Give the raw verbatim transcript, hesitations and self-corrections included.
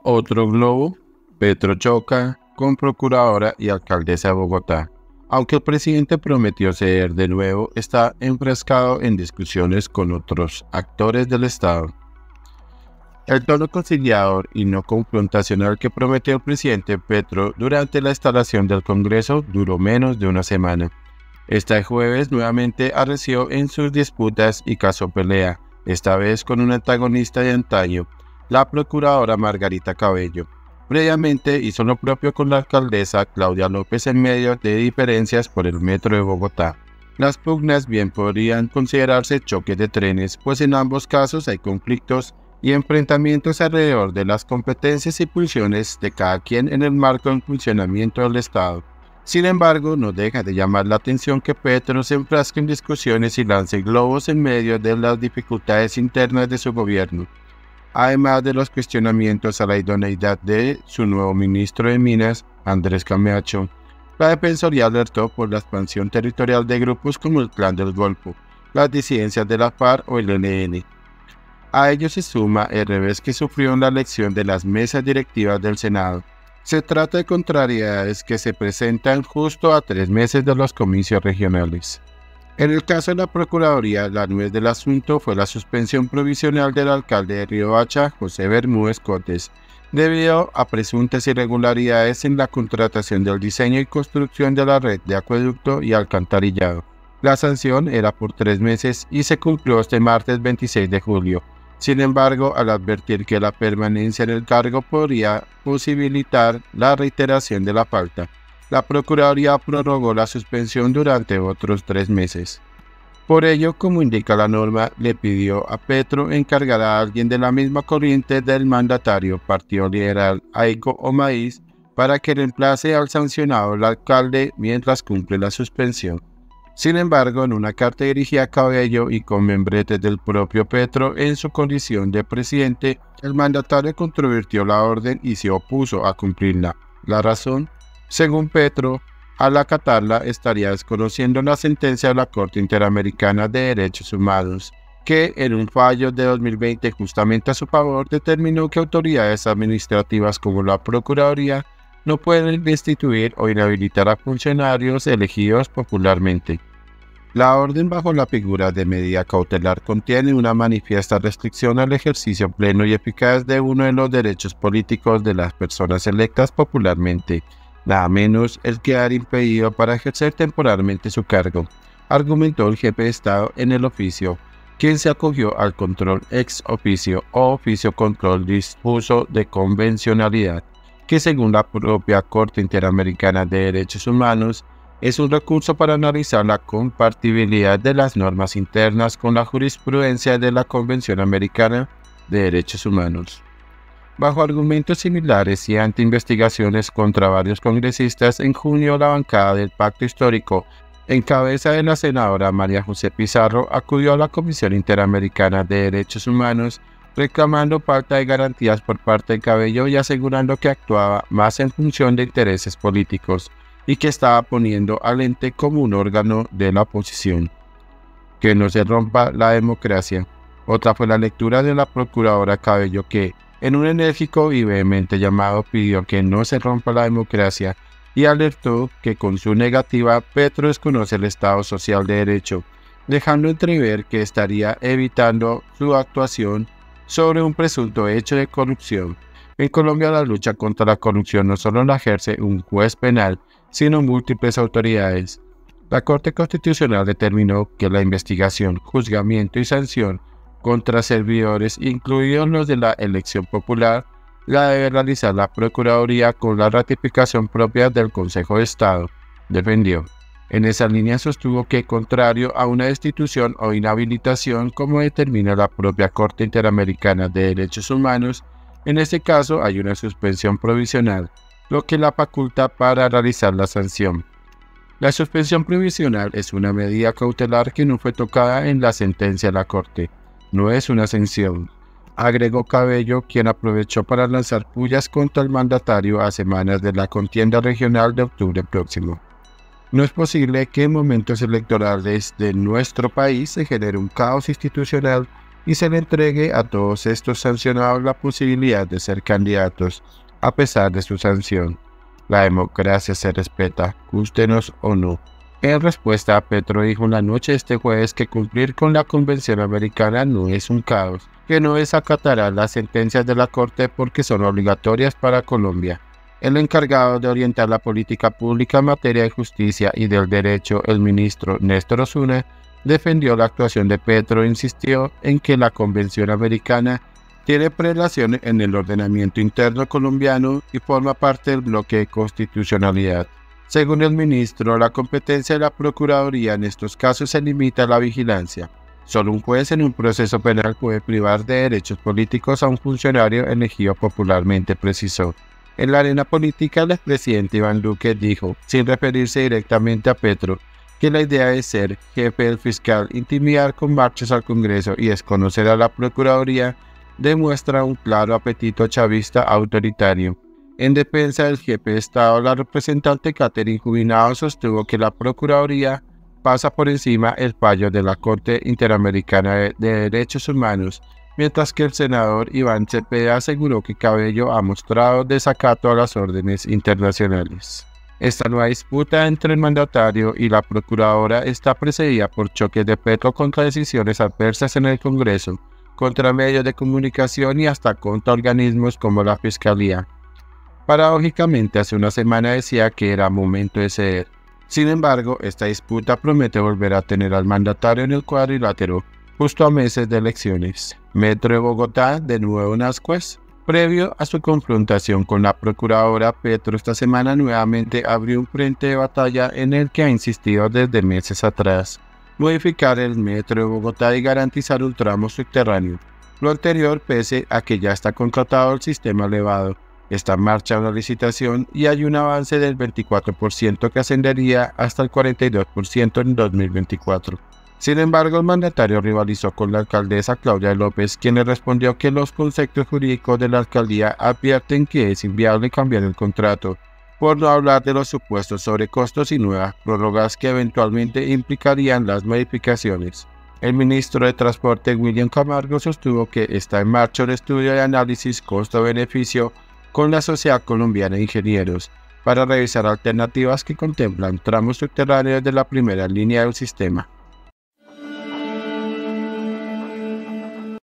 Otro globo, Petro choca con procuradora y alcaldesa de Bogotá. Aunque el presidente prometió ceder de nuevo, está enfrascado en discusiones con otros actores del Estado. El tono conciliador y no confrontacional que prometió el presidente Petro durante la instalación del Congreso duró menos de una semana. Este jueves nuevamente arreció en sus disputas y causó pelea, esta vez con un antagonista de antaño, la procuradora Margarita Cabello. Previamente hizo lo propio con la alcaldesa Claudia López en medio de diferencias por el metro de Bogotá. Las pugnas bien podrían considerarse choques de trenes, pues en ambos casos hay conflictos y enfrentamientos alrededor de las competencias y pulsiones de cada quien en el marco del funcionamiento del Estado. Sin embargo, no deja de llamar la atención que Petro se enfrasque en discusiones y lance globos en medio de las dificultades internas de su gobierno. Además de los cuestionamientos a la idoneidad de su nuevo ministro de Minas, Andrés Camacho, la Defensoría alertó por la expansión territorial de grupos como el Clan del Golfo, las disidencias de la FARC o el E L N. A ello se suma el revés que sufrió en la elección de las mesas directivas del Senado. Se trata de contrariedades que se presentan justo a tres meses de los comicios regionales. En el caso de la Procuraduría, la nuez del asunto fue la suspensión provisional del alcalde de Riohacha, José Bermúdez Cotes, debido a presuntas irregularidades en la contratación del diseño y construcción de la red de acueducto y alcantarillado. La sanción era por tres meses y se cumplió este martes veintiséis de julio. Sin embargo, al advertir que la permanencia en el cargo podría posibilitar la reiteración de la falta, la Procuraduría prorrogó la suspensión durante otros tres meses. Por ello, como indica la norma, le pidió a Petro encargar a alguien de la misma corriente del mandatario, Partido Liberal, Aico o Maíz, para que reemplace al sancionado el alcalde mientras cumple la suspensión. Sin embargo, en una carta dirigida a Cabello y con membretes del propio Petro en su condición de presidente, el mandatario controvirtió la orden y se opuso a cumplirla. La razón, según Petro, al acatarla estaría desconociendo la sentencia de la Corte Interamericana de Derechos Humanos, que en un fallo de dos mil veinte justamente a su favor determinó que autoridades administrativas como la Procuraduría no pueden destituir o inhabilitar a funcionarios elegidos popularmente. La orden bajo la figura de medida cautelar contiene una manifiesta restricción al ejercicio pleno y eficaz de uno de los derechos políticos de las personas electas popularmente, nada menos el quedar impedido para ejercer temporalmente su cargo, argumentó el jefe de Estado en el oficio, quien se acogió al control ex oficio o oficio control difuso de convencionalidad, que según la propia Corte Interamericana de Derechos Humanos, es un recurso para analizar la compatibilidad de las normas internas con la jurisprudencia de la Convención Americana de Derechos Humanos. Bajo argumentos similares y ante investigaciones contra varios congresistas, en junio la bancada del Pacto Histórico, en cabeza de la senadora María José Pizarro, acudió a la Comisión Interamericana de Derechos Humanos reclamando falta de garantías por parte de Cabello y asegurando que actuaba más en función de intereses políticos y que estaba poniendo al ente como un órgano de la oposición. Que no se rompa la democracia. Otra fue la lectura de la procuradora Cabello que, en un enérgico y vehemente llamado, pidió que no se rompa la democracia y alertó que con su negativa Petro desconoce el Estado Social de Derecho, dejando entrever que estaría evitando su actuación sobre un presunto hecho de corrupción. En Colombia la lucha contra la corrupción no solo la ejerce un juez penal, sino múltiples autoridades. La Corte Constitucional determinó que la investigación, juzgamiento y sanción contra servidores, incluidos los de la elección popular, la debe realizar la Procuraduría con la ratificación propia del Consejo de Estado, defendió. En esa línea sostuvo que, contrario a una destitución o inhabilitación como determina la propia Corte Interamericana de Derechos Humanos, en este caso hay una suspensión provisional, lo que la faculta para realizar la sanción. La suspensión provisional es una medida cautelar que no fue tocada en la sentencia de la Corte, no es una sanción, agregó Cabello, quien aprovechó para lanzar pullas contra el mandatario a semanas de la contienda regional de octubre próximo. No es posible que en momentos electorales de nuestro país se genere un caos institucional y se le entregue a todos estos sancionados la posibilidad de ser candidatos a pesar de su sanción. La democracia se respeta, gústenos o no. En respuesta, Petro dijo en la noche de este jueves que cumplir con la Convención Americana no es un caos, que no desacatará las sentencias de la Corte porque son obligatorias para Colombia. El encargado de orientar la política pública en materia de justicia y del derecho, el ministro Néstor Osuna, defendió la actuación de Petro e insistió en que la Convención Americana tiene prelación en el ordenamiento interno colombiano y forma parte del bloque de constitucionalidad. Según el ministro, la competencia de la Procuraduría en estos casos se limita a la vigilancia. Solo un juez en un proceso penal puede privar de derechos políticos a un funcionario elegido popularmente, precisó. En la arena política, el expresidente Iván Duque dijo, sin referirse directamente a Petro, que la idea de ser jefe del fiscal, intimidar con marchas al Congreso y desconocer a la Procuraduría demuestra un claro apetito chavista autoritario. En defensa del jefe de Estado, la representante Catherine Jubinado sostuvo que la Procuraduría pasa por encima el fallo de la Corte Interamericana de Derechos Humanos, mientras que el senador Iván Cepeda aseguró que Cabello ha mostrado desacato a las órdenes internacionales. Esta nueva disputa entre el mandatario y la procuradora está precedida por choques de Petro contra decisiones adversas en el Congreso, contra medios de comunicación y hasta contra organismos como la Fiscalía. Paradójicamente, hace una semana decía que era momento de ceder. Sin embargo, esta disputa promete volver a tener al mandatario en el cuadrilátero, justo a meses de elecciones. Metro de Bogotá, de nuevo en ascuas. Previo a su confrontación con la procuradora, Petro esta semana nuevamente abrió un frente de batalla en el que ha insistido desde meses atrás: modificar el metro de Bogotá y garantizar un tramo subterráneo. Lo anterior pese a que ya está contratado el sistema elevado. Está en marcha una licitación y hay un avance del veinticuatro por ciento que ascendería hasta el cuarenta y dos por ciento en dos mil veinticuatro. Sin embargo, el mandatario rivalizó con la alcaldesa Claudia López, quien le respondió que los conceptos jurídicos de la alcaldía advierten que es inviable cambiar el contrato, por no hablar de los supuestos sobrecostos y nuevas prórrogas que eventualmente implicarían las modificaciones. El ministro de Transporte, William Camargo, sostuvo que está en marcha un estudio de análisis costo-beneficio con la Sociedad Colombiana de Ingenieros para revisar alternativas que contemplan tramos subterráneos de la primera línea del sistema.